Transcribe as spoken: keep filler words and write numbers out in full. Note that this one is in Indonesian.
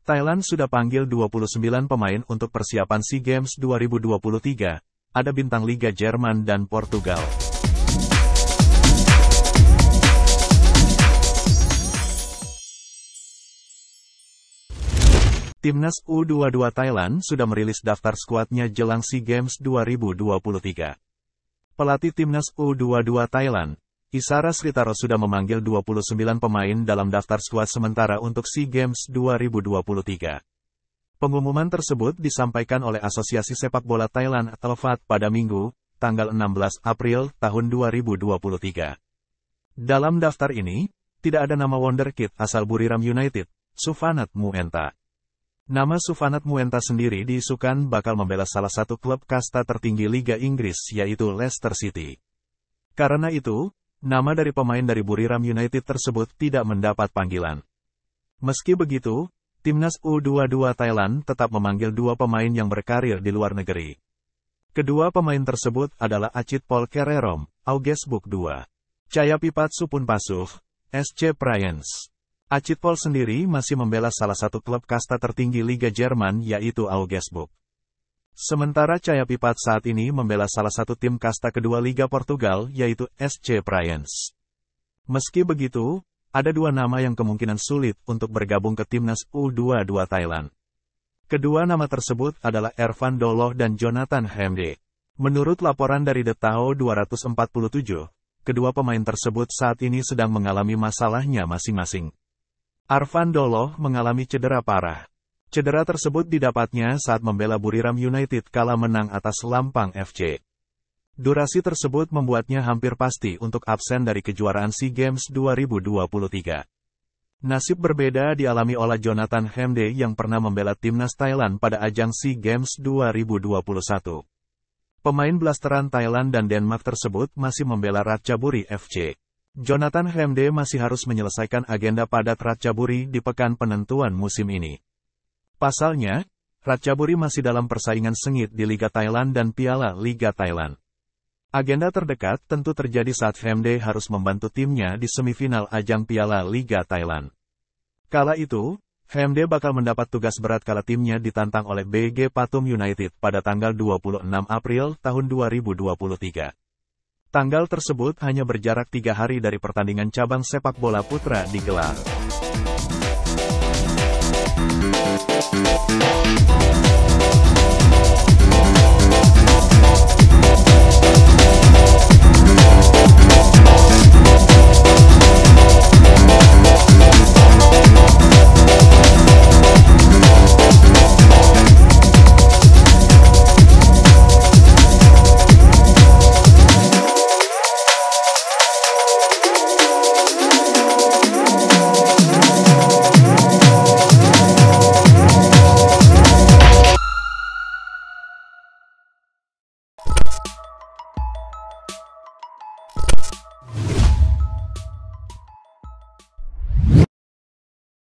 Thailand sudah panggil dua puluh sembilan pemain untuk persiapan SEA Games dua ribu dua puluh tiga, ada bintang Liga Jerman dan Portugal. Timnas U dua puluh dua Thailand sudah merilis daftar skuadnya jelang SEA Games dua ribu dua puluh tiga. Pelatih Timnas U dua puluh dua Thailand, Isara Sritaro sudah memanggil dua puluh sembilan pemain dalam daftar skuad sementara untuk SEA Games dua ribu dua puluh tiga. Pengumuman tersebut disampaikan oleh Asosiasi Sepak Bola Thailand atau F A T pada Minggu, tanggal enam belas April tahun dua ribu dua puluh tiga. Dalam daftar ini, tidak ada nama wonderkid asal Buriram United, Sufanat Muenta. Nama Sufanat Muenta sendiri diisukan bakal membela salah satu klub kasta tertinggi Liga Inggris yaitu Leicester City. Karena itu, nama dari pemain dari Buriram United tersebut tidak mendapat panggilan. Meski begitu, Timnas U dua puluh dua Thailand tetap memanggil dua pemain yang berkarir di luar negeri. Kedua pemain tersebut adalah Achitpol Kererom, Augsburg dua. Cayapipat Supunpasuh, S C Pryens. Achitpol sendiri masih membela salah satu klub kasta tertinggi Liga Jerman yaitu Augsburg. Sementara Cayapipat saat ini membela salah satu tim kasta kedua Liga Portugal yaitu S C Pryens. Meski begitu, ada dua nama yang kemungkinan sulit untuk bergabung ke Timnas U dua puluh dua Thailand. Kedua nama tersebut adalah Ervan Doloh dan Jonathan Hemde. Menurut laporan dari The Tao dua ratus empat puluh tujuh, kedua pemain tersebut saat ini sedang mengalami masalahnya masing-masing. Ervan Doloh mengalami cedera parah. Cedera tersebut didapatnya saat membela Buriram United kala menang atas Lampang F C. Durasi tersebut membuatnya hampir pasti untuk absen dari kejuaraan SEA Games dua ribu dua puluh tiga. Nasib berbeda dialami oleh Jonathan Hemde yang pernah membela Timnas Thailand pada ajang SEA Games dua ribu dua puluh satu. Pemain blasteran Thailand dan Denmark tersebut masih membela Ratchaburi F C. Jonathan Hemde masih harus menyelesaikan agenda padat Ratchaburi di pekan penentuan musim ini. Pasalnya, Ratchaburi masih dalam persaingan sengit di Liga Thailand dan Piala Liga Thailand. Agenda terdekat tentu terjadi saat Hemde harus membantu timnya di semifinal ajang Piala Liga Thailand. Kala itu, Hemde bakal mendapat tugas berat kala timnya ditantang oleh B G Pathum United pada tanggal dua puluh enam April tahun dua ribu dua puluh tiga. Tanggal tersebut hanya berjarak tiga hari dari pertandingan cabang sepak bola putra digelar.